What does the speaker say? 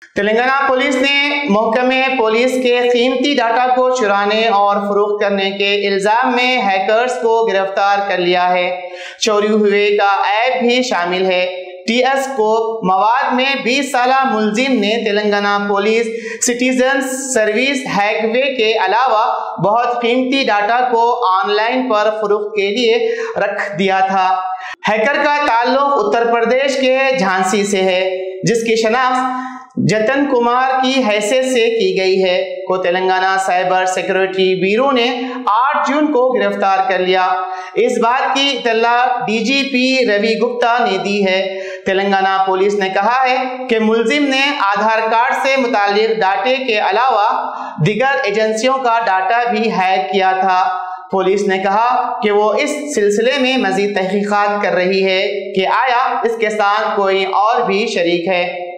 Telangana police نے محکمہ police کے قیمتی ڈاٹا کو چرانے اور فروخت کرنے کے الزام میں ہیکرز کو گرفتار کر لیا ہے۔ چوری ہوئے کا ایپ بھی شامل ہے۔ ٹی ایس کوپ مواد میں 20 سالہ ملزم نے Telangana police citizen service Hawk Eye کے علاوہ بہت قیمتی ڈاٹا کو آن لائن پر فروخت کے لیے رکھ دیا تھا۔ ہیکر کا تعلق اتر پردیش کے جھانسی سے ہے، جس کی شناخت جتن کمار کی حیثیت سے کی گئی ہے، کو تلنگانہ سائبر سیکورٹی بیورو نے 8 جون کو گرفتار کر لیا۔ اس بات کی اطلاع ڈی جی پی روی گپتا نے دی ہے۔ تلنگانہ پولیس نے کہا ہے کہ ملزم نے آدھار کارڈ سے متعلق ڈاٹے کے علاوہ دیگر ایجنسیوں کا ڈاٹا بھی ہیک کیا تھا۔ پولیس نے کہا کہ وہ اس سلسلے میں مزید تحقیقات کر رہی ہے کہ آیا اس کے ساتھ کوئی اور بھی شریک ہے۔